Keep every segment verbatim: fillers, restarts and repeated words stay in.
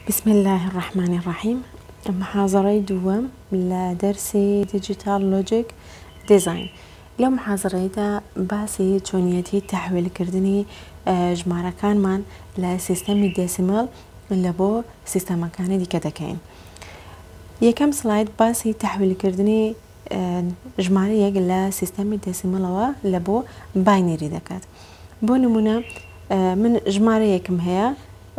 بسم الله الرحمن الرحيم. محاضرة دوم لدرس ديجيتال لوجيك ديزاين. لو محاضرة دا باسي چونيتي تحويل كردني جمارة كان من لسيستم ديسيمال لبو سيستم كان دي كدكين. يكم سلايد باسي تحويل كردني جمارة يك لسيستم ديسيمال و لبو باينري دكات. بو نمونا من جمارة يكم هي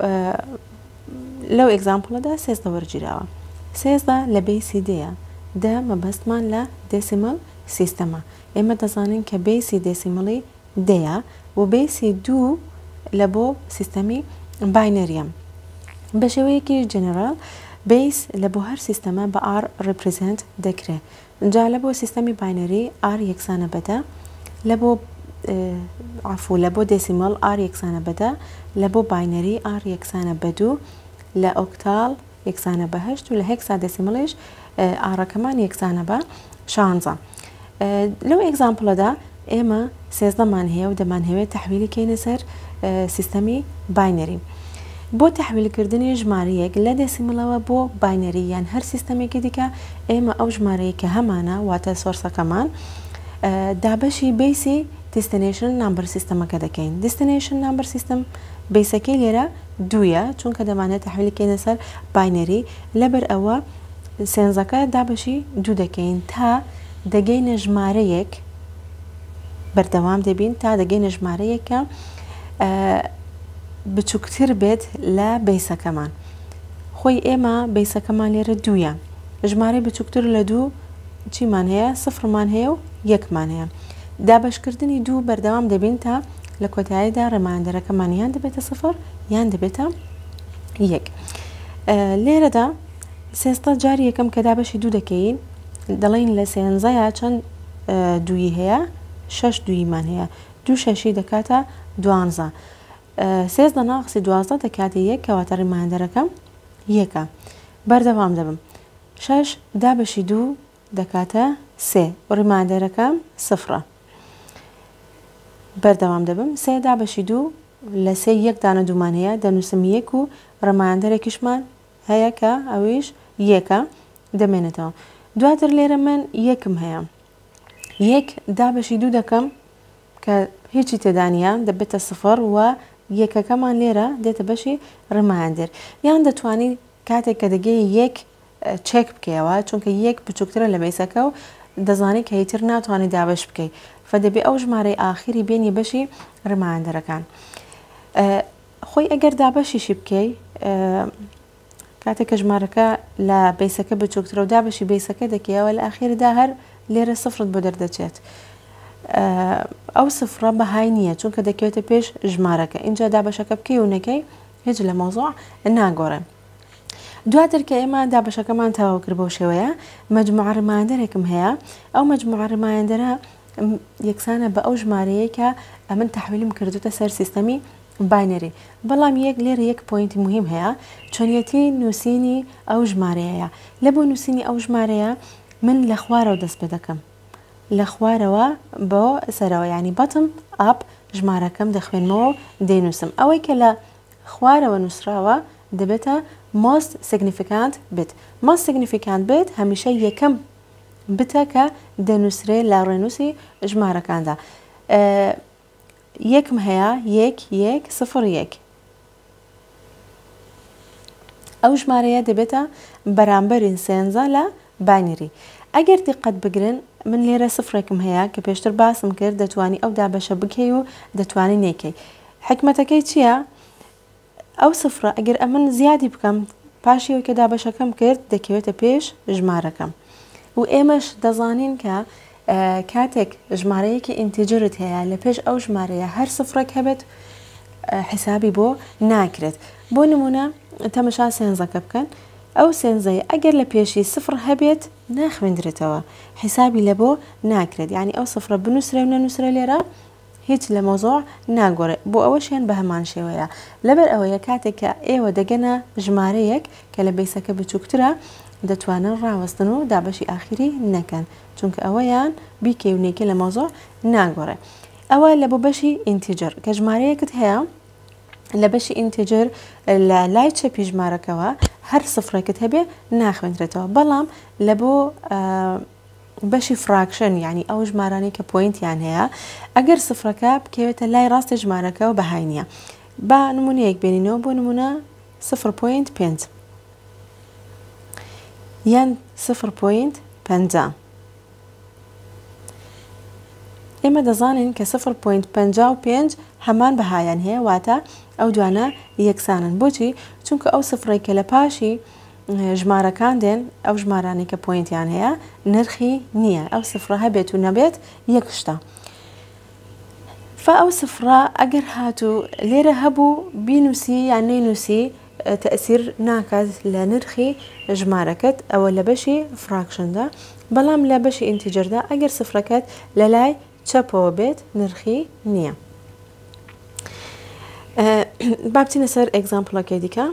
لو اكزامبل دا سيزدا ورجيراوا سيزدا لبيسي ديا دا مبستمان لا ديسيمال سيستما اما دزانين كبيسي ديسيمالي ديا وبيسي دو لبو سيستمي باينريم بشويكي جنرال بيس لبو هر سيستما با ار ريبريزنت دكري جا لبو سيستمي باينري ار يكسانه بدا لبو اه عفو لبو ديسيمال ار يكسانه بدا لبو باينري ار يكسانه بدو لأوكتال يكسانه بهشت ولا هيكسا ديسيماليش آرا كمان يكسانه با شانزا. اه لو اكزامبل دا اما سيزدا مان هي ودا مان هي تحويلي كينا سر اه سيستمي باينري بو تحويل كردني جمارية لا ديسيمالا بو باينري يعني هر سيستمي كديكا اما او جمارية كهمانا واتا سورسا كمان اه دابشي بيسي destination number system كذا كاين destination number system بيسكي ليرا دويا چون كذا معناه تحويل كاين سر باينري لبر اوا سنزكا دابشي دو دكاين تا دگين جماريك بردوام دبين تا دگين جماريك اه بچوكتر بيت لا بيسا كمان خوي اما بيسا كمان ليرا دويا جماري بچوكتر لدو چي معناه صفر معناه يك معناه دابش كردني دو بردوام دبين تا لكوتاي دا رماندر كمان يان دبيتا صفر يان دبيتا يك آه ليرة دا سيستا جاري كم كدابش دو دكين دلين لسين زيا چن آه دوي هيا شش دوي من هيا دو ششي دكاتا دوانزا آه سيس دا ناقصي دوازدا دكاتي يك كواتر رماندر كم يكا بردوام دبم شش دابش دو دكاتا سي ورماندر كم صفرة بردوام دبم سه دابشي دو لسه يك دانه دومان هيا دنوسم يكو رماندر كشمان هيا كا اويش يكا دمينتو دواتر ليرا من يكم هيا يك دابشي دو دكم كا هيجي تدانيا دبت الصفر و يكا كمان ليرا ديتا بشي رماندر يعني دتواني كاتك كدقي يك تشيك بكيوا چونك يك بچوكتر لبيسكو دزاني كيتر ناتواني دابش بكي فدبي او جماري اخري بيني بشي رماندر كان أه خوي اگر دابشي شبكي أه كاتك جماركا لا بيسكا بچوكتر و دابشي بيسكا دكيا والاخير داهر ليرة صفر بدر دچت أه او صفرة بهاينية چونك دكيوتا بيش جماركا انجا دابشكا بكي ونكي هج لموضوع ناقورة دواتر كإما دابشا كمان تاو كربو شوية مجموعة رماندركم هيا او مجموعة رماندرها يكسانه بأو جمارية كا من تحويل مكردوتا سر سيستمي باينري بلام يك لير يك بوينت مهم هيا چونيتي نوسيني او جمارية لبو نوسيني او جمارية من لخوارو دس بدكم لخوارو بو سرو يعني بطم اب جماركم دخوين مو دينوسم او كلا خوارو نسراو دبتا most significant bit most significant bit هميشه يكم بتاكا دنوسري لارنوسي جمارة كاندا أه يك مهيا يك يك صفر يك او جمارية دبتا برامبر انسانزا لا باينري اگر دقت بقرن من ليرة صفر يك مهيا كبيشتر باسم كر دتواني او دابشا بكيو دتواني نيكي حكمتكي تشيا او صفر اگر امن زيادي بكم باشي وكدا باشا كم كرد دكيوتا بيش جمارة كم و ايمش دزانين كا آه كاتك جمارية كي انتجرت هيا لبيش او جمارية هر صفرك هبت آه حسابي بو ناكرت بو نمونا تمشا سينزا كبكن او سينزاي اگر لبيشي صفر هبت ناخ من درتوا حسابي لبو ناكرت يعني او صفر بنسرة ونا نسرة ليرا هيت لموضوع ناقوري بو اوشين بهمان شوية لبر اويا كاتك ايوه دقنا جماريك كلبيسك بچوكترا دتوانن راوستنو دابشي اخري نكن چونك اويان بيكي ونيكي لموضوع ناقوري اول لبو بشي انتجر كجماريك هيا لە بەشی ئینتیجر لە لای چەپی ژمارەکەەوە هەر سفرێکت هەبێ ناخوێنرێتەوە، بەڵام لە بۆ بەشی فراکشن یعنی ئەو ژمارانی کە پوینتیان هەیە ئەگەر سفرەکە بکەوێتە لای ڕاستی ژمارەکەەوە بەهای نییە. با نمونەیەک بێنینەوە بۆ نمونە صفر پۆینت پێنج یان صفر پۆینت پەنجا. ئێمە دەزانین کە صفر پۆینت پەنجا و پێنج هەمان بەهایان هەیە، واتە ئەو دوانە یەکسانن. بۆچی؟ چونکە ئەو سفرێکە لە پاشی ژمارەکان دێن ئەو ژمارانی کە پوینتیان هەیە نرخی نییە، ئەو سفرە هەبێت و نەبێت یەک شتە. فە ئەو سفرە ئەگەر هاتوو لێرە هەبوو بینوسی یان نەینوسی تەئسیر ناکات لە نرخی ژمارەکەت ئەوە لە بەشی فراکشندا، بەڵام لە بەشی ئینتیجردا ئەگەر سفرەکەت لە لای چەپەوە بێت نرخی نییە. با بچینە سەر ئێگزامپڵەکەی دیکە.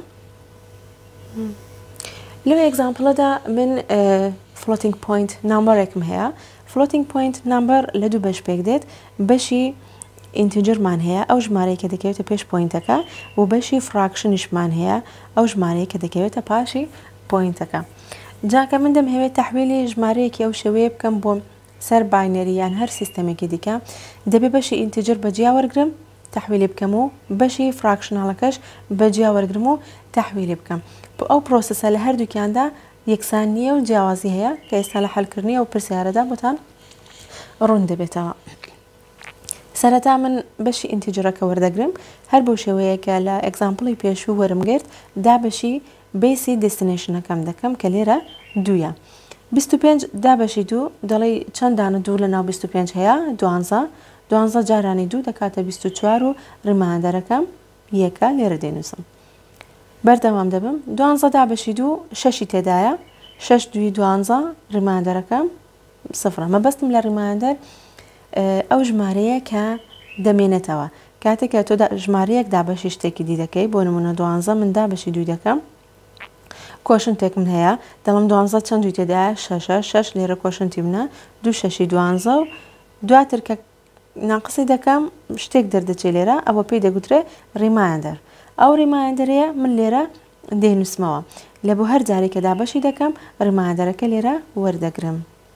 لەو ئێگزامپڵەدا من فلۆتینگ پوینت نامبەرێکم هەیە. فلۆتینگ پوینت نامبەر لە دوو بەش پێک دێت، بەشی ئینتیجرمان هەیە ئەو ژمارەیە کە دەکەوێتە پێش پوینتەکە و بەشی فراکشنیشمان هەیە ئەو ژمارەیە کە دەکەوێتە پاشی پوینتەکە. جاکە من دەمهەوێت تەحویلی ژمارەیەکی ئەو شێوەیە بکەم بۆ سەر باینەری یان هەر سیستەمێکی دیکە، دەبێ بەشی ئینتیجر بەجیا وەرگرم تەحویلی بکەم و بەشی فراکشناڵەکەش بەجیا وەرگرم و تەحویلی بکەم. ئەو پرۆسەسە لە هەردووکیاندا یەکسان نییە و جیاوازی هەیە کە ئێستا لە حەلکردنی ئەو پرسیارەدا بۆتان ڕوون دەبێتەوە. سەرەتا من بەشی ئینتیجرەکە وەردەگرم هەر بەو شێوەیە کە لە ئەگزامپڵی پێشوو وەرمگرت دا بەشی بیسی دستنیشنەکەم دەکەم کە لێرە دوویە. بیست و پێنج دا بەشی دوو دەڵێ چەندانە دوو لە ناو بیست و پێنج هەیە دوانزە دوانزە جارانی دوو دەکاتە بیست و چوار و ڕماندەرەکەم یەکە لێرە دێنووسم. بەردەوام دەبم دوانزە دا بەشی دوو شەشی تێدایە شەش دوی دوانزە ڕماندەرەکەم سفرە. مەبەستم لە ڕماندەر ئەو ژمارەیە کە دەمێنێتەوە کاتێکە تۆ ژمارەیەک دابەشی شتێکی دی دەکەی، بۆ نمونە دوانزە من دابەشی دوی دەکەم، کۆشن تێکم هەیە دەڵم دوانزە چەند دوی تێدایە شەشە شەش لێرە کۆشنتی منە دوو شەشی دوانزە و دواتر کە ناقسی دەکەم شتێک دەردەچێت لێرە ئەوە پێی دەگوترێ ڕیمایندەر. ئەو ڕیمایندەرەیە من لێرە دێنووسمەوە لە بۆ هەر جارێک کە دابەشی دەکەم ڕیمایندەرەکە لێرە وەردەگرم.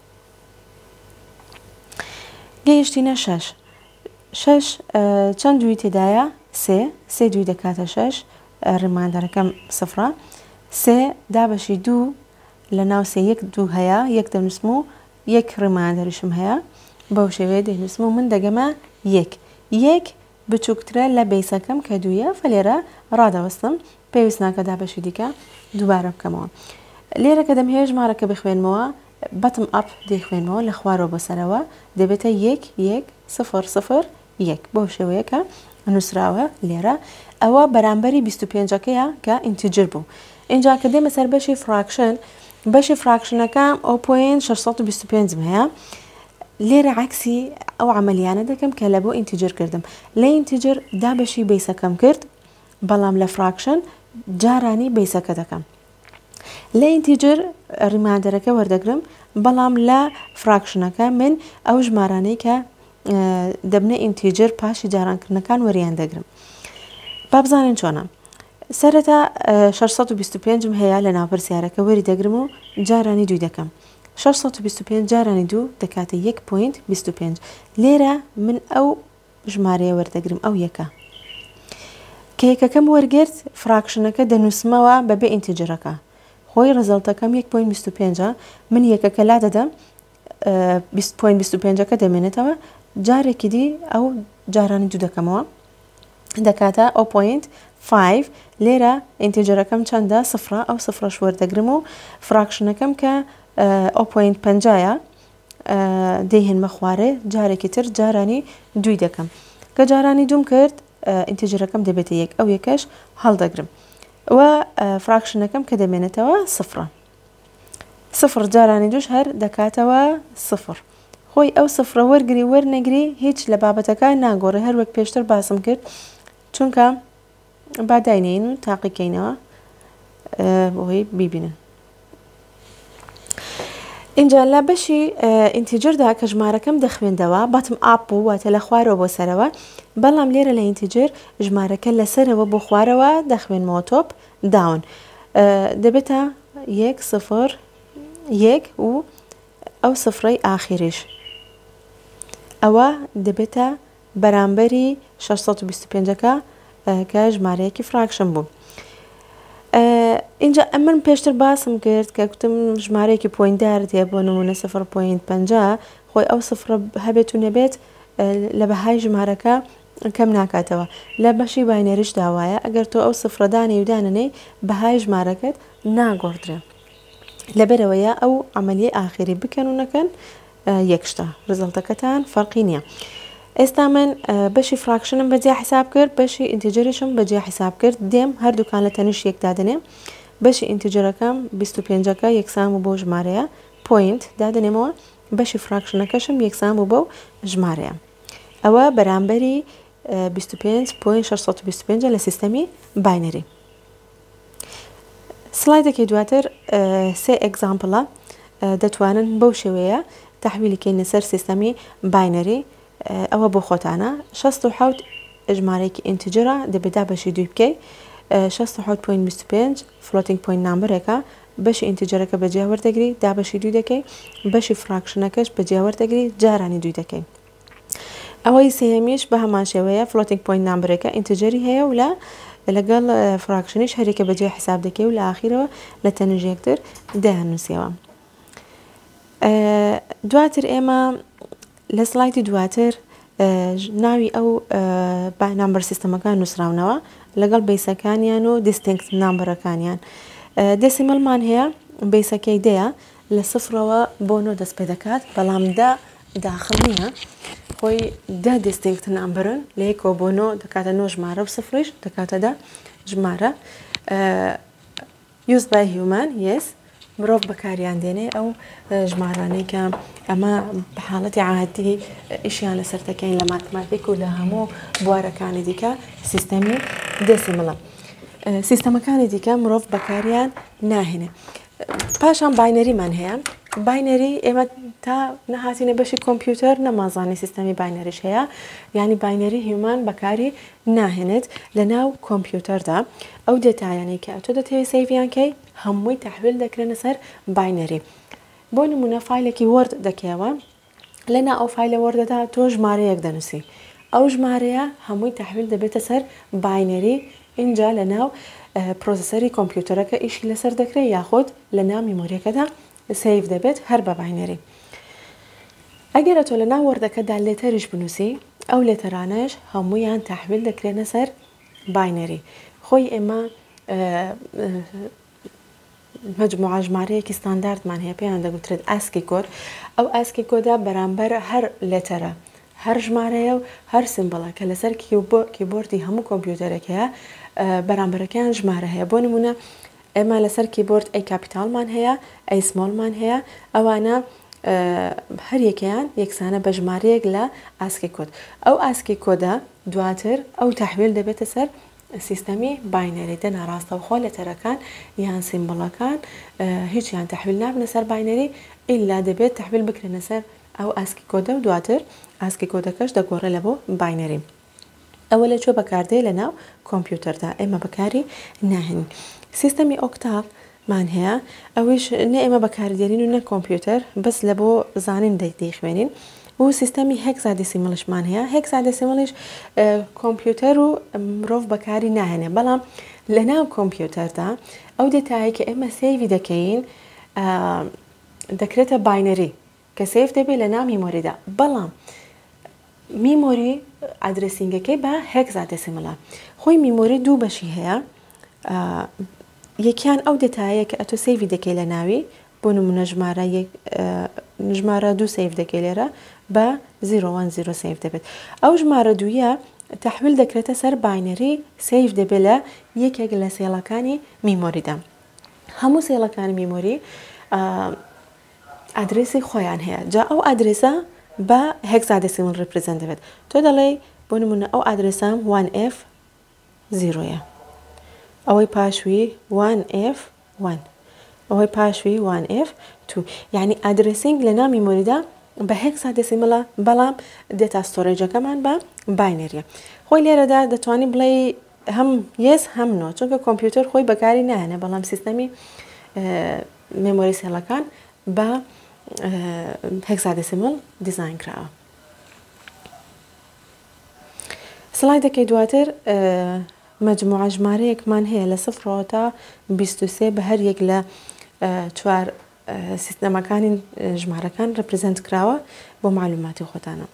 گەیشتینە شەش شەش چەند دوی تێدایە سێ سێ دوی دەکاتە شەش ڕیمایندەرەکەم سفرە. سێ دابەشی دوو لە ناو سێ یەک دوو هەیە یەک دەنووسم و یەک ڕیمایندەریشم هەیە بەو شێوەیە دەنووسم و من دەگەمە یەک یەک بچووکترە لە بیسەکەم کە دوویە فەلێرە ڕادەوەستم پێویست ناکە دابەشی دیکە دووبارە بکەمەوە. لێرە کە دەمهێ ژمارەکە بخوێنمەوە بەتم ئەپ دەیخوێنمەوە لە خوارەوە بەسەرەوە دەبێتە یەک یەک سفر سفر یەک بەو شێوەیە کە نووسراوە لێرە. ئەوە بەرامبەری بیست و پێنجەکەیە کە ئینتیجر بوو. اینجا کە دێمە سەر بەشی فراکشن بەشی فراکشنەکەم ئەو پۆین شەشسەد و بیست و پێنج هەیە. لێرە عکسی ئەو عملیانە دەکەم کە لە بۆ ئینتیجر کردم. لە ئینتیجر دابەشی بیسەکەم کرد، بەڵام لە فراکشن جارانی بیسەکە دەکەم. لە ئینتیجر ڕیمایندەرەکە وەردەگرم، بەڵام لە فراکشنەکە من ئەو ژمارانەی کە دەبنە ئینتیجر پاشی جارانکردنەکان وەریان دەگرم. با بزانین چۆنە. سەرەتا شەشسەد و بیست و پێنج هەیە لە ناو پرسیارەکە وەری دەگرم و جارانی دووی دەکەم. شەشسەد و بیست و پێنج جارانی دوو دەکاتە یەک پۆینت بیست و پێنج. لێرە من ئەو ژمارەیە وەردەگرم ئەو یەکە کە یەکەکەم وەرگرت فراکشنەکە دەنووسمەوە بەبێ ئینتیجرەکە. خۆی ڕزەڵتەکەم یەک پۆینت بیست و پێنج من یەکەکە لا دەدەم بیست پۆینت بیست و پێنجەکە دەمێنێتەوە جارێکی دی ئەو جارانی دوو دەکەمەوە دەکاتە ئەو پۆینت پێنج. لێرە ئینتیجرەکەم چەندە سفرە ئەو سفرەش وەردەگرم و فراکشنەکەم کە ئەو پۆینت پەنجایە دەیهێنمە خوارێ جارێکی تر جارانی دووی دەکەم کە جارانی دوم کرد ئینتیجرەکەم دەبێتە یەک ئەو یەکەش هەڵدەگرم و فراکشنەکەم کە دەمێنێتەوە سفرە سفر جارانی دوش هەر دەکاتەوە سفر. خۆی ئەو سفرە وەرگری وەرنەگری هیچ لە بابەتەکە ناگۆڕێ هەر وەک پێشتر باسم کرد چونکە با داینین و تاقیکەینەوە بۆی بیبینن. اینجا لە بەشی ئینتیجردا کە ژمارەکەم دەخوێندەوە باتم ئاپ و واتە لە خوارەوە بۆ سەرەوە بەڵام لێرە لە ئینتیجر ژمارەکە لەسەرەوە بۆ خوارەوە دەخوێنمەوە تۆپ داون دەبێتە یەک سفر یەک و ئەو سفرەی ئاخیریش ئەوە دەبێتە بەرامبەری شەشسەد و بیست و پێنجەکە کە ژمارەیەکی فراکشن بوو. اینجا من پێشتر باسم کرد کە گوتم ژمارەیەکی پۆینتدار هەیە بۆ نمونە سفر پۆینت پەنجا خۆی ئەو سفرە هەبێت و نەبێت لە بەهای ژمارەکە کەم ناکاتەوە لە بەشی باینەریش داوایە ئەگەر تۆ ئەو سفرەدانی و دانەنەی بەهای ژمارەکەت ناگۆڕدرێ لەبەرەوەیە ئەو عملیە ئاخری بکەن و نەکەن یەکشتە ڕزڵتەکەتان فەرقی نییە. ئێستا من بەشی فراکشنم بەجیا حساب کرد بەشی ئینتیجریشم بەجیا حساب کرد دێم هەردووکان لە تەنیش یەک دادنێ بەشی ئینتیجرەکەم بیست و پێنجەکە یەکسان و بۆ ژمارەیە پۆینت دادنێمەوە بەشی فراکشنەکەشم یەکسان بوو بۆ ژمارەیە ئەوە بەرامبەری بیست و پێنج پۆینت شەشسەد و بیست و پێنج لە سیستەمی باینەری. سلایدێکی دواتر سێ ئەگزامپڵە دەتوانن بەو شێوەیە تەحویلکەینە سەر سیستەمی باینەری ئەوە بۆ خۆتانە شەست و حەوت ژمارەیەکی ئینتیجرە دەبێت بەشی دوی بکەی شەست و حەوت پۆینت بیست و پێنج فلۆتینگ پۆینت نامبرێکە بەشی ئینتیجرەکە بەجیا وەردەگری دا بەشی دوی دەکەی بەشی فراکشنەکەش بەجیا وەردەگری جارانی دوی دەکەی. ئەوەی سێهەمیش بە هەمان شێوەیە فلۆتینگ پۆینت نامبرێکە ئینتیجری هەیە و لە لەگەڵ فراکشنیش هەرێکە بەجیا حساب دەکەی و لە ئاخیرەوە لە تەنیژ یەکتر دەهێنووسیەوە. دواتر ئێمە لە سلایدی دواتر ناوی ئەو نامبەر سیستەمەکان نووسراونەوە لەگەڵ بیسەکانیان و دیستینکت نامبەرەکانیان دەسیمەلمان هەیە بیسەکەی دەیە لە سفرەوە بۆ نۆ دەست پێ دەکات بەڵام دا داخل نییە خۆی دا دیستینکت نامبەرن لە یەکەوە بۆ نۆ دەکاتە نۆ ژمارە و سفریش دەکاتە دا ژمارە used by human yes مرۆڤ بەکاریان دێنێ ئەو ژمارانەی کە ئەمە بە حاڵەتی عادی ئیشیان لەسەر دەکەین لە ماتماتیک و لە هەموو بوارەکانی دیکە سیستەمی دەسیمڵە سیستەمەکانی دیکە مرۆڤ بەکاریان ناهێنێ. پاشان باینەریمان هەیە باینەری ئێمە تا نەهاتینە بەشی کۆمپیوتەر نەمازانی سیستەمی باینەریش هەیە یعنی باینەری هیومان بەکاری ناهێنێت لە ناو کۆمپیوتەردا ئەو دێتایانەی کە تۆ دەتەوێت سەیڤیان کەی هەمووی تەحویل دەکرێنە سەر باینەری. بۆ نمونە فایلێکی وەرد دەکەوە لەنا ئەو فایلە وەردەدا تۆ ژمارەیەک دەنووسی ئەو ژمارەیە هەمووی تەحویل دەبێتە سەر باینەری اینجا لە ناو پرۆسەسەری کۆمپیوتەرەکە ئیشی لەسەر دەکرێت یاخود لە ناو میمۆریەکەدا سیف دەبێت هەر بە باینەری. ئەگەرە تۆ لە ناو وەردەکەدا لێتەریش بنووسی ئەو لێتەرانەش هەموویان تەحویل دەکرێنە سەر باینەری. خۆی ئێمە مجموعە ژمارەیەکی ستانداردمان هەیە پێیان دەگوترێت ئاسکی کۆد ئەو ئاسکی کۆدا بەرامبەر هەر لێتەرە هەر ژمارەیە و هەر سمبڵە کە لەسەر کیبۆردی هەموو کۆمپیوتەرێک هەیە بەرامبەرەکەیان ژمارە هەیە. بۆ نمونە ئێمە لەسەر کیبۆرد ئەی کاپیتالمان هەیە ئەی سمۆڵمان هەیە ئەوانە هەر یەکەیان یەکسانە بە ژمارەیەک لە ئاسکی کۆد. ئەو ئاسکی کۆدا دواتر ئەو تەحویل دەبێتە سەر سیستەمی باینەری دەنا ڕاستەوخۆ لێتەرەکان یان سیمبڵەکان هیچیان تەحویل نابنە سەر باینەری ئیلا دەبێت تەحویل بکرێنە سەر ئەو ئاسکی کۆدە و دواتر ئاسکی کۆدەکەش دەگۆڕێ لە بۆ باینەری. ئەوە لە چۆ بەکاردێ لە ناو کۆمپیوتەردا ئێمە بەکاری ناهێنین. سیستەمی ئۆکتاڤ مان هەیە ئەویش نە ئێمە بەکاردێنین و نە کۆمپیوتەر بەس لە بۆ زانین دەیخوێنین و سیستەمی هێکسادەسیمڵشمان هەیە هێکسادەسیمڵش کۆمپیوتەر و مرۆڤ بەکاری ناهێنێ بەڵام لە ناو کۆمپیوتەردا ئەو دێتایی کە ئێمە سێڤی دەکەین دەکرێتە باینەری کە سێف دەبێت لە ناو میمۆریدا بەڵام میمۆری ئادرسینگەکەی بە هێکسادەسیمڵە. خۆی میمۆری دوو بەشی هەیە یەکیان ئەو دێتایە کە ئەتۆ سێڤی دەکەی لە ناوی بۆ نمونە ژمارە ژمارە دوو سێف دەکەی لێرە بە زیرۆ وان زیرۆ سێف دەبێت. ئەو ژمارە دوویە تەحویل دەکرێتە سەر باینەری سێف دەبێت لە یەکێک لە سێڵەکانی میمۆریدا. هەموو سێڵەکانی میمۆری ئادرێسی خۆیان هەیە جا ئەو ئادرێسە بە هێکسادەسیمڵ ڕپرزەنت دەبێت. تۆ دەڵێ بۆ نمونە ئەو ئادرێسام وان ئێف زیرۆیە ئەوەی پاشوی وان ئێف وان ئەوەی پاشوی وان ئف تو یعنی ئادرسینگ لە نامی مۆریدا بە هێکسادەسیمڵە بەڵام دێتا ستۆرێجەکەمان بە باینەریە. خۆی لێرەدا دەتوانین بڵێ هەم یەس هەم نۆ چونکە کۆمپیوتەر خۆی بەکاری نایەنێ بەڵام سیستەمی مێمۆری سێڵەکان بە هێکسادەسیمڵ دیزاین کراوە. سلایدەکەی دواتر مەجموعە ژمارەیەکمان هەیە لە سفرەوە تا بیست و سێ بە هەر یەک لە چوار سیستەمەکانی ژمارەکان ڕپرزەنت کراوە بۆ معلوماتی خۆتانە.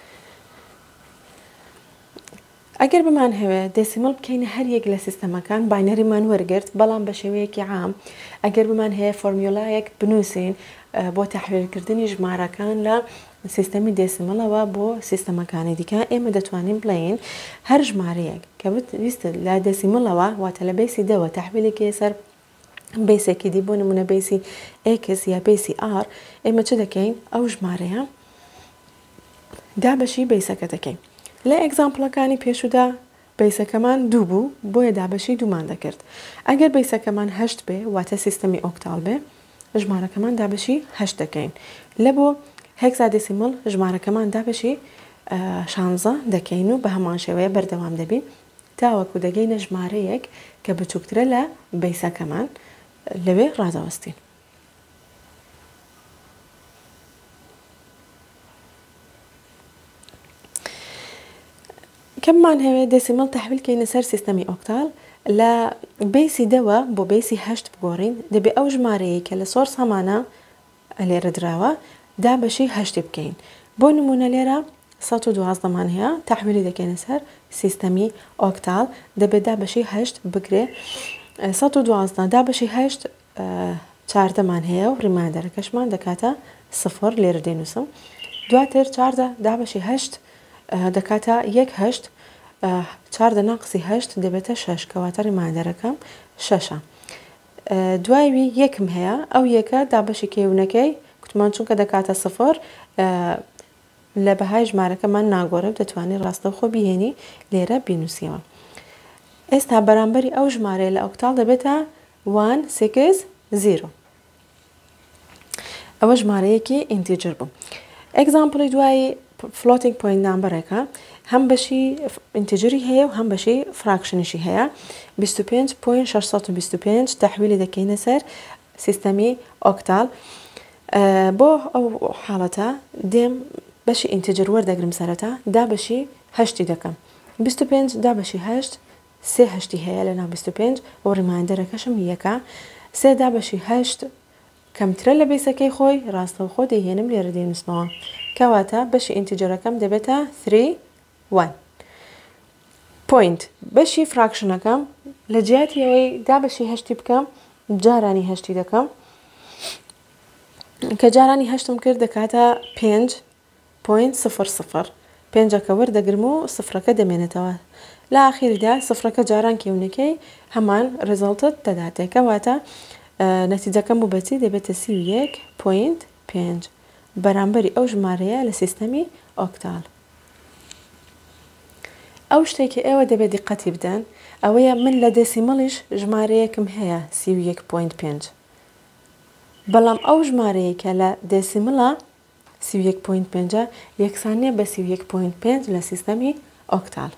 ئەگەر بمان هەوێ دێسیمڵ بکەینە هەر یەک لە سیستەمەکان باینەریمان وەرگرت بەڵام بە شێوەیەکی عام ئەگەر بمان هەیە فۆرمیۆلایەک بنووسین بۆ تەحویلکردنی ژمارەکان لە سیستەمی دێسیمڵەوە بۆ سیستەمەکانی دیکە ئێمە دەتوانین بڵین هەر ژمارەیەک کە بتویستت لە دێسیمڵەوە واتە لە بەیسی دەوە تەحویلێکی سەر بەیسێکی دی بۆ نمونە بەیسی ئێکس یا بەیسی ئار ئێمە چ دەکەین ئەو ژمارەیە دابەشی بەیسەکە دەکەین. لە ئەگزامپڵەکانی پێشودا بەیسەکەمان دوو بوو بۆیە دابەشی دوومان دەکرد. ئەگەر بەیسەکەمان هەشت بێ واتە سیستەمی ئۆکتال بێ ژمارەکەمان دابەشی هەشت دەکەین. لە بۆ هێکسادەسیمڵ ژمارەکەمان دابەشی شانزە دەکەین و بە هەمان شێوەیە بەردەوام دەبین تاوەکو دەگەینە ژمارەیەک کە بچووکترە لە بەیسەکەمان لەوێ ڕادەوەستین. کەممان هەوێ دێسیمڵ تەحویلکەینە سەر سیستەمی ئۆکتال لە بەیسی دەوە بۆ بەیسی هەشت بگۆڕین دەبێ ئەو ژمارەیە کە لە سۆرس هەمانە لێرە دراوە دابەشی هەشتی بکەین. بۆ نمونە لێرە سەد و دوازدەمان هەیە تەحویلی دەکەینە سەر سیستەمی ئۆکتال دەبێت دابەشی هەشت بگرێ سەد و دوازدە دابەشی هەشت چاردەمان هەیە و ڕیماندەرەکەشمان دەکاتە سفر لێرە دێنووسم. دواتر چاردە دابەشی هەشت دەکاتە یەک هەشت چاردە ناقسی هەشت دەبێتە شەش کەواتە ڕیماندەرەکەم شەشە. دوایوی یەکم هەیە ئەو یەکە دابەشی کێونەکەی کوتمان چونکە دەکاتە سفر لە بەهای ژمارەکەمان ناگۆرە دەتوانێت ڕاستەوخۆ بهێنی لێرە بینوسیەوە. ئێستا بەرامبەری ئەو ژمارەیە لە ئۆکتال دەبێتە وان سێکس زیرۆ. ئەوە ژمارەیەکی ئینتیجر بوو. ئەگزامپڵی دوایی فلۆتینگ پۆینت نامبەرێکە هەم بەشی ئینتیجری هەیە و هەم بەشی فراکشنیشی هەیە بیست و پێنج پۆینت شەشسەد و بیست و پێنج تەحویلی دەکەینە سەر سیستەمی ئۆکتال. بۆ ئەو حاڵەتە دێم بەشی ئینتیجر وەردەگرم سەرەتا دابەشی هەشتی دەکەم. بیست و پێنج دابەشی هەشت سێ هەشتی هەیە لە ناو بیست و پێنج و ڕیماندەرەکەشم یەکە سێ دابەشی هەشت کەمترە لە بەیسەکەی خۆی ڕاستەوخۆ دەیهێنم لێرە دێنووسمەوە کەواتە بەشی ئینتیجرەکەم دەبێتە سێ وان. پۆینت بەشی فراکشنەکەم لە جیاتی ئەوەی دابەشی هەشتی بکەم جارانی هەشتی دەکەم کە جارانی هەشتم کرد دەکاتە پێنج پۆینت سفر سفر پێنجەکە وەردەگرم و سفرەکە دەمێنێتەوە لە ئاخیردا سفرەکە جاران کێونەکەی هەمان ڕێزەڵتت دەداتێکەواتە نەتیجەکەم بوو بەچی دەبێتە سی و یەک پۆینت پێنج بەرامبەری ئەو ژمارەیە لە سیستەمی ئۆکتال. ئەو شتێکی ئێوە دەبێت دیقەتی بدەن ئەوەیە من لە دێسیمەڵیش ژمارەیەکم هەیە سی و یەک پۆینت پێنج بەڵام ئەو ژمارەیە کە لە دێسیمڵە سی و یەک پۆینت پێنج یەکسانیە بە سی و یەک پۆینت پێنج لە سیستەمی ئۆکتال.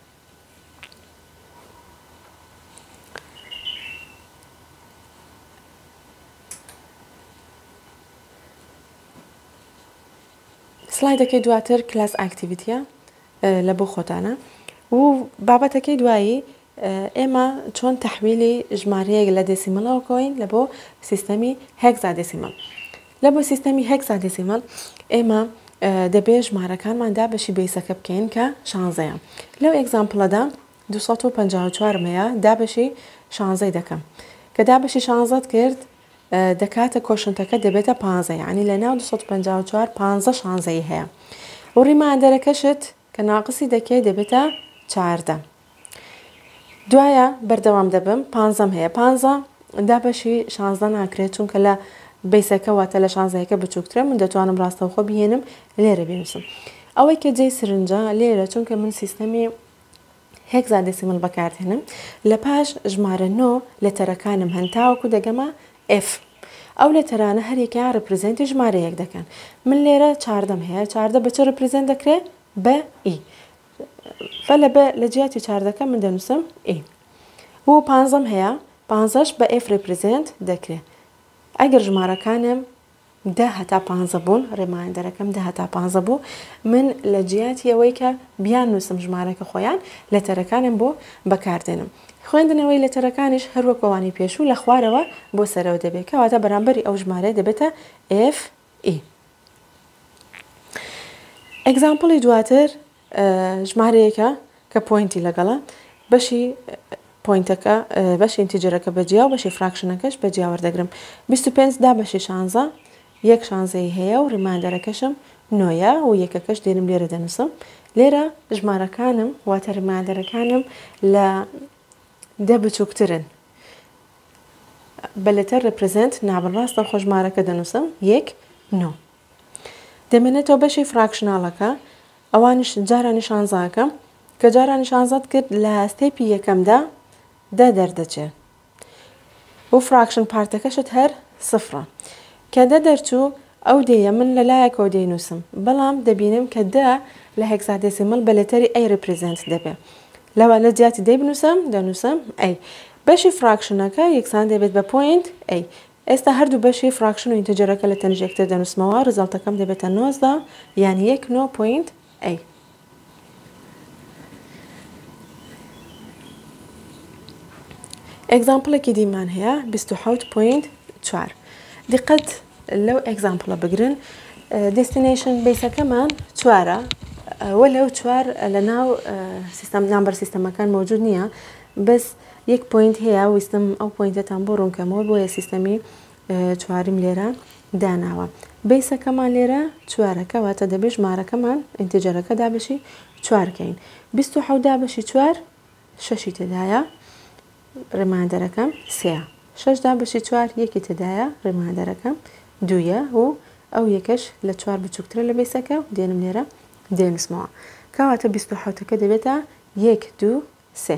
سلایدەکەی دواتر کلاس ئاکتیڤیتیە لە بۆ خۆتانە و بابەتەکەی دوایی ئێمە چۆن تەحویلی ژمارەیەک لە دێسیمڵەوە کۆین لە بۆ سیستەمی هێکسادەسیمڵ. لە بۆ سیستەمی هێکسادەسیمڵ ئێمە دەبێت ژمارەکانماندا بەشی بەیسەکە بکەین کە شانزەیە. لەو ئێگزامپڵەدا دووسەد و پەنجا و چوار مەیە دابەشی شانزەی دەکەم کە دابەشی شانزەت کرد دەکاتە کۆشنتەکە دەبێتە پانزە یعنی لە ناو دووسەد و پەنجا و چوار پانزە شانزەی هەیە و ڕیماندەرەکەشت کە ناقسی دەکەی دەبێتە چاردە. دوایە بەردەوام دەبم پانزەم هەیە پانزە دابەشی شانزە ناکرێت چونکە لە بەیسەکە واتە لە شانزەیەکە بچووکترە من دەتوانم ڕاستەوخۆ بهێنم لێرە بینوسم. ئەوەی کە جێی سرنجە لێرە چونکە من سیستەمی هێکسادەسیمڵ بەکارهێنم لە پاش ژمارە نۆ لە تەرەکانم هەن تاوەکو دەگەمە F ئەو لەتەرانە هەرێکیان ڕپرزەنتی ژمارەیەک دەکەن. من لێرە چاردەم هەیە، چاردە بە چ ڕپرزەنت دەکرێت؟ بە ئی. فەلە بە لە جیاتی چاردەکە من دەنووسم ئی. و پانزەم هەیە، پانزەش بە ئێف ڕپرزەنت دەکرێت. ئەگەر ژمارەکانم ده هەتا پانزە بوون، ڕێمایندەرەکەم ده هەتا پانزە بوو، من لە جیاتی ئەوەی کە بیان نووسم ژمارەکە خۆیان لەتەرەکانم بۆ بەکاردێنم. خوێندنەوەی لەتەرەکانیش هەروەک بەوانی پێشوو لە خوارەوە بۆ سەرەوە دەبێت، کەواتە بەرامبەری ئەو ژمارەیە دەبێتە ئێف ئی. ئەگزامپڵی دواتر ژمارەیەکە کە پۆینتی لەگەڵە، بەشی پۆینتەکە بەشی ئینتیجەرەکە بەجیا و بەشی فراکشنەکەش بەجیا وەردەگرم. بیست و پێنج دا بەشی شانزە، یەک شانزەی هەیە و ڕیمایندەرەکەشم نۆیە و یەکەکەش دێنم لێرە دەنووسم. لێرە ژمارەکانم واتە ڕیمایندەرەکانم لە دە بچووکترن. بە لەتەر ڕپرزەنت نابن ڕاستە خۆ ژمارەکە دەنووسم یەک نۆ. دەمێنێتەوە بەشی فراکشناڵەکە، ئەوانش جارانی شانزاکە کە جارانی شانزات کرد لە ستێپی یەکەمدا دە دەردەچێت و فراکشن پارتەکەشت هەر سفرە. کە دە دەرچوو ئەو دەیە من لە لایەکەوە دەینووسم، بەڵام دەبینم کە دە لە هێکسادێسیمەڵ بە لەتەری ئەی ڕپرزەنت دەبێت. لەوە لە جیاتی دەی بنووسم دەنووسم ئەی. بەشی فراکشنەکە یەکسان دەبێت بە پۆینت ئەی. ئێستا هەردوو بەشی فراکشن و ئینتیجەرەکە لە تەنژێکتر دەنووسمەوە، ڕزەڵتەکەم دەبێتە نۆزدە یانی یەک نۆ پۆینت ئەی. ئەگزامپڵێکی دیمان هەیە بیست و حەوت پۆینت چوار. دقت لەو ئەگزامپڵە بگرن، دێستینیشن بیسەکەمان چوارە وە لەو چوار لە ناو سیستەم نامبەر سیستەمەکان مەوجود نییە، بەس یەک پۆینت هەیە ویستم ئەو پۆینتەتان بۆ ڕوونکەمەوە بۆیە سیستەمی چواریم لێرە داناوە. بیسەکەمان لێرە چوارەکە واتە دەبێت ژمارەکەمان ئینتیجەرەکە دابەشی چوارکەین. بیست و حەوت دابەشی چوار شەشی تێدایە، ڕێمایندەرەکەم سێە. شەش دابەشی چوار یەکی تێدایە، ڕێمایندەرەکەم دوویە و ئەو یەکەش لە چوار بچووکترە لە بیسەکە و دێنم لێرە دێنووسمەوە. کەواتە بیست و حەوتەکە دەبێتە یەک دوو سێ.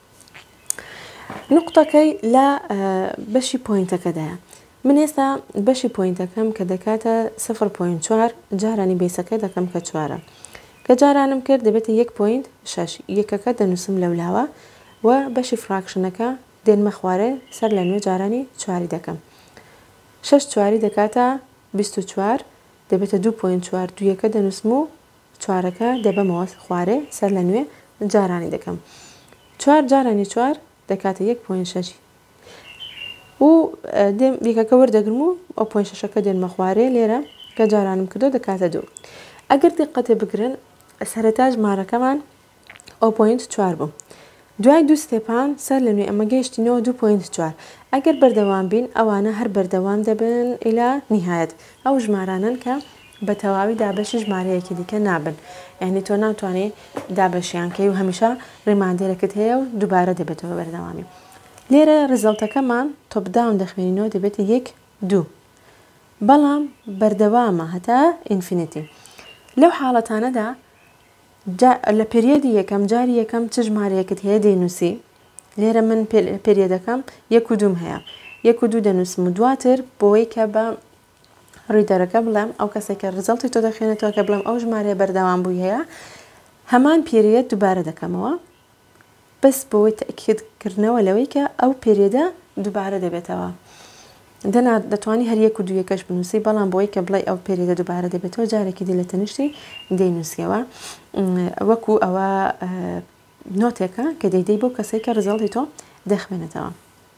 نقطەکەی لە بەشی پۆینتەکەدایە. من ئێستا بەشی پۆینتەکەم کە دەکاتە سفر پۆینت چوار جارانی بیسەکە دەکەم کە چوارە. کە جارانم کرد دەبێتە یەک پۆینت شەش. یەکەکە دەنووسم لەولاوە و بەشی فراکشنەکە دێنمە خوارێ سەر لە نوێ جارانی چواری دەکەم. شەش چواری دەکاتە بیست و چوار دەبێتە دوو پۆینت چوار، دوویەکە دەنووسم و چوارەکە دەبەمەوە خوارێ سەر لە نوێ جارانی دەکەم. چوار جارانی چوار دەکاتە یەک پۆینت شەش و دێم یەکەکە وەردەگرم و ئەو پۆینت شەشەکە دێنمە خوارێ لێرە کە جارانم کردو دەکاتە دوو. ئەگەر دقەتێ بگرن سەرەتا ژمارەکەمان ئەو پۆینت چوار بوو. دوای دوو ستێپان سەر لە نوێ ئەمە گەیشتینەوە دوو پۆینت چوار. ئەگەر بەردەوام بین ئەوانە هەر بەردەوام دەبن ئیلا نیهایەت. ئەو ژمارانن کە بە تەواوی دابەشی ژمارەیەکی دیکە نابن، یعنی تۆ ناتوانێت دابەشیانکەی و هەمیشە ڕێماندەرەکەت هەیە و دووبارە دەبێتەوە بەردەوامی. لێرە ڕزەڵتەکەمان تۆپداون دەخوێنینەوە دەبێتە یەک دوو، بەڵام بەردەوامە هەتا ئینفینیتی. لەو حاڵەتانەدا لە پێریەدی یەکەم جاری یەکەم چ ژمارەیەکت هەیە دەینووسی. لێرە من پێریەدەکەم یەک و دووم هەیە، یەک و دوو دەنووسم و دواتر بۆی کە بە ڕوویدەرەکە بڵێم ئەو کەسێکە ڕزەڵتی تۆ دەخوێنێتەوە کە بڵێم ئەو ژمارەیە بەردەوام بووی هەیە، هەمان پێریەد دووبارە دەکەمەوە بەس بۆی تەکیدکردنەوە لەوەی کە ئەو پێریەدە دووبارە دەبێتەوە. دەنا دەتوانی هەر یەک و دوو یەکەش بنووسی، بەڵام بۆی کە بڵێ ئەو پێریەدە دووبارە دەبێتەوە جارێکی دی لە تەنیشتی دەینووسیەوە، وەکو ئەوە نۆتێکە کە دەیدەی بۆ کەسێک کە ڕزەڵتی تۆ دەخوێنێتەوە.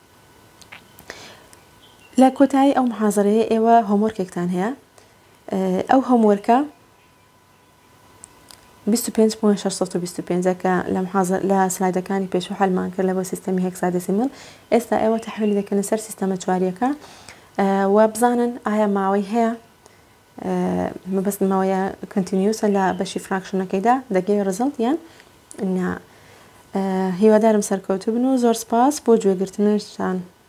لە کۆتایی ئەو محازەرەیە ئێوە هۆمۆرکێکتان هەیە. ئەو هۆمۆرکە بیست و پێنج پۆینت شەش سەد و بیست و پێنج کە لە سلایدەکانی پێشوو حەلمان کرد لە بۆ سیستەمی هێکسادەسیمەڵ. ئێستا ئێوە تەحویلی دەکەن سەر سیستەمە چواریەکە و بزانن ئایا ماوەی هەیە مەبەست ماوەیە کۆنتینیوسە لە بەشی فراکشنەکەیدا دەگەی ڕزەڵت یان نا. هیوادارم سەرکەوتوو بن و زۆر سپاس بۆ گوێگرتنتان.